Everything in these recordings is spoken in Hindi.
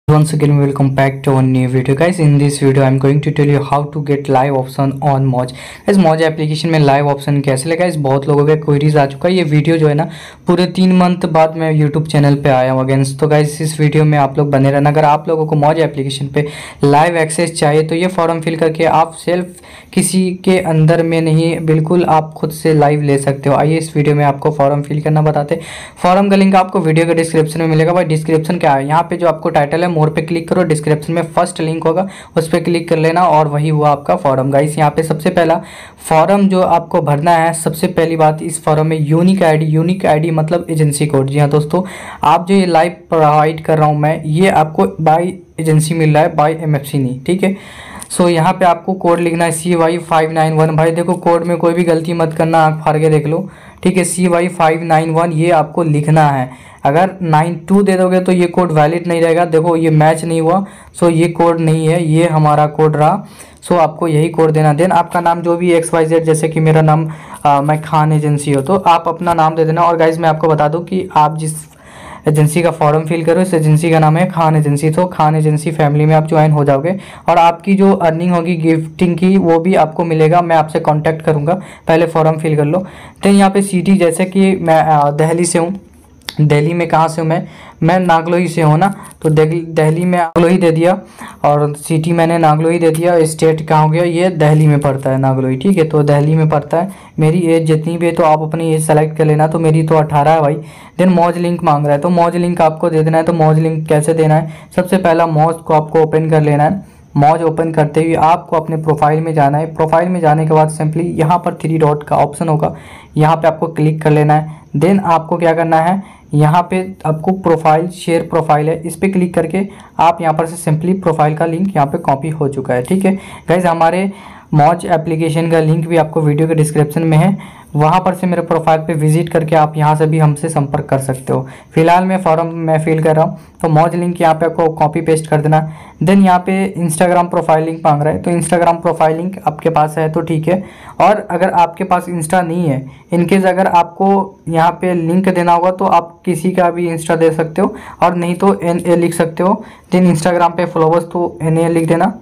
Once again welcome back to a new video guys. In this video I'm going to tell you how to get live option on Moj. इस Moj एप्लीकेशन में लाइव ऑप्शन कैसे लगा, इस बहुत लोगों के क्वेरीज आ चुका है। ये वीडियो जो है ना पूरे 3 मंथ बाद मैं यूट्यूब चैनल पे आया हूँ अगेंस्ट। तो गाइस इस वीडियो में आप लोग बने रहना। अगर आप लोगों को Moj एप्लीकेशन पे लाइव एक्सेस चाहिए तो ये फॉर्म फिल करके आप सेल्फ किसी के अंदर में नहीं, बिल्कुल आप खुद से लाइव ले सकते हो। आइए इस वीडियो में आपको फॉर्म फिल करना बताते। फॉर्म का लिंक आपको वीडियो के डिस्क्रिप्शन में मिलेगा। भाई डिस्क्रिप्शन क्या है, यहाँ पे जो आपको टाइटल है मोर पे क्लिक करो, डिस्क्रिप्शन में फर्स्ट लिंक होगा उस पर क्लिक कर लेना और वही हुआ आपका फॉर्म। गाइस यहाँ पे सबसे पहला फॉर्म जो आपको भरना है, सबसे पहली बात इस फॉर्म में यूनिक आईडी मतलब एजेंसी कोड। जी हाँ दोस्तों, आप जो ये लाइव प्रोवाइड कर रहा हूँ मैं, ये आपको बाय एजेंसी मिल रहा है, बाय MFC नहीं, ठीक है। सो यहाँ पे आपको कोड लिखना है CY591। भाई देखो कोड में कोई भी गलती मत करना, आँख फाड़ के देख लो, ठीक है। CY591 ये आपको लिखना है। अगर 92 दे दोगे तो ये कोड वैलिड नहीं रहेगा। देखो ये मैच नहीं हुआ, सो ये कोड नहीं है, ये हमारा कोड रहा। सो आपको यही कोड देना। देन आपका नाम जो भी XYZ, जैसे कि मेरा नाम मैं खान एजेंसी हो तो आप अपना नाम दे देना। और गाइज मैं आपको बता दूं कि आप जिस एजेंसी का फॉर्म फिल करो इस एजेंसी का नाम है खान एजेंसी। तो खान एजेंसी फैमिली में आप ज्वाइन हो जाओगे और आपकी जो अर्निंग होगी गिफ्टिंग की वो भी आपको मिलेगा। मैं आपसे कांटेक्ट करूंगा, पहले फॉर्म फिल कर लो। तो यहाँ पे सिटी, जैसे कि मैं दिल्ली से हूँ। दिल्ली में कहाँ से हूँ मैं नागलोई से हूँ ना, तो दिल्ली में नागलोई दे दिया और सिटी मैंने नागलोई दे दिया। स्टेट कहाँ हो गया, ये दिल्ली में पड़ता है नागलोई, ठीक है। तो दिल्ली में पड़ता है। मेरी एज जितनी भी है तो आप अपनी एज सेलेक्ट कर लेना। तो मेरी तो 18 है भाई। देन मौज लिंक मांग रहा है, तो मौज लिंक आपको दे देना है। तो मौज लिंक कैसे देना है, सबसे पहला मौज को आपको ओपन कर लेना है। मौज ओपन करते हुए आपको अपने प्रोफाइल में जाना है। प्रोफाइल में जाने के बाद सिंपली यहाँ पर 3 डॉट का ऑप्शन होगा, यहाँ पे आपको क्लिक कर लेना है। देन आपको क्या करना है, यहाँ पे आपको प्रोफाइल, शेयर प्रोफाइल है, इस पर क्लिक करके आप यहाँ पर से सिंपली प्रोफाइल का लिंक यहाँ पे कॉपी हो चुका है, ठीक है। गाइज हमारे मौज एप्लीकेशन का लिंक भी आपको वीडियो के डिस्क्रिप्शन में है, वहाँ पर से मेरे प्रोफाइल पे विजिट करके आप यहाँ से भी हमसे संपर्क कर सकते हो। फिलहाल मैं फॉर्म मैं फिल कर रहा हूँ, तो मौज लिंक यहाँ पे आपको कॉपी पेस्ट कर देना। देन यहाँ पे इंस्टाग्राम प्रोफाइल लिंक मांग रहा है, तो इंस्टाग्राम प्रोफाइल लिंक आपके पास है तो ठीक है। और अगर आपके पास इंस्टा नहीं है, इनकेस अगर आपको यहाँ पे लिंक देना होगा तो आप किसी का भी इंस्टा दे सकते हो, और नहीं तो NA लिख सकते हो। देन इंस्टाग्राम पे फॉलोवर्स तो NA लिख देना,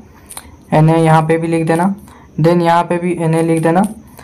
NA यहाँ पे भी लिख देना। देन यहाँ पे भी NA लिख देना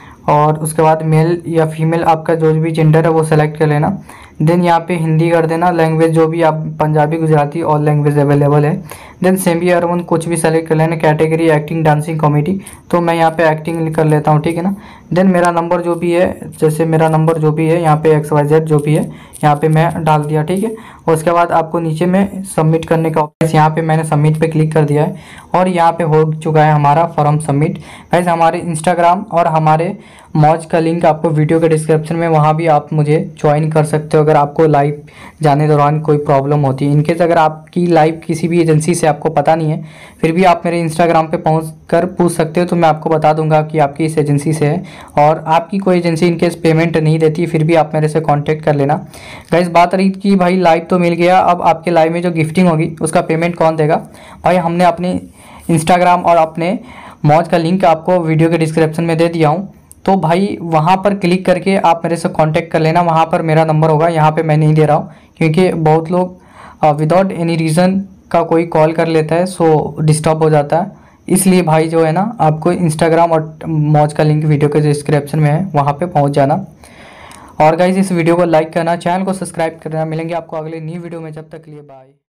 और उसके बाद मेल या फीमेल आपका जो भी जेंडर है वो सेलेक्ट कर लेना। देन यहाँ पे हिंदी कर देना, लैंग्वेज जो भी आप, Punjabi Gujarati all language available है। देन सेमी अर्बन कुछ भी सेलेक्ट कर लेना। कैटेगरी एक्टिंग डांसिंग कॉमेडी, तो मैं यहाँ पे एक्टिंग कर लेता हूँ, ठीक है ना। देन मेरा नंबर जो भी है, जैसे मेरा नंबर जो भी है यहाँ पे XYZ जो भी है यहाँ पे मैं डाल दिया, ठीक है। और उसके बाद आपको नीचे में सबमिट करने का ऑप्शन, यहाँ पे मैंने सबमिट पे क्लिक कर दिया है और यहाँ पे हो चुका है हमारा फॉर्म सबमिट। गाइस हमारे इंस्टाग्राम और हमारे मौज का लिंक आपको वीडियो के डिस्क्रिप्शन में, वहाँ भी आप मुझे ज्वाइन कर सकते हो अगर आपको लाइव जाने दौरान कोई प्रॉब्लम होती है। इनकेस अगर आपकी लाइव किसी भी एजेंसी से आपको पता नहीं है, फिर भी आप मेरे इंस्टाग्राम पे पहुँच कर पूछ सकते हो, तो मैं आपको बता दूंगा कि आपकी इस एजेंसी से है। और आपकी कोई एजेंसी इनकेस पेमेंट नहीं देती फिर भी आप मेरे से कॉन्टैक्ट कर लेना। गाइस बात रही कि भाई लाइव तो मिल गया, अब आपके लाइव में जो गिफ्टिंग होगी उसका पेमेंट कौन देगा। भाई हमने अपने इंस्टाग्राम और अपने मौज का लिंक आपको वीडियो के डिस्क्रिप्शन में दे दिया हूँ, तो भाई वहाँ पर क्लिक करके आप मेरे से कांटेक्ट कर लेना। वहाँ पर मेरा नंबर होगा, यहाँ पे मैं नहीं दे रहा हूँ क्योंकि बहुत लोग विदाउट एनी रीज़न का कोई कॉल कर लेता है, सो डिस्टर्ब हो जाता है। इसलिए भाई जो है ना, आपको इंस्टाग्राम और मौज का लिंक वीडियो के डिस्क्रिप्शन में है, वहाँ पे पहुँच जाना। और गाइज इस वीडियो को लाइक करना, चैनल को सब्सक्राइब करना। मिलेंगे आपको अगले न्यू वीडियो में, जब तक के लिए बाय।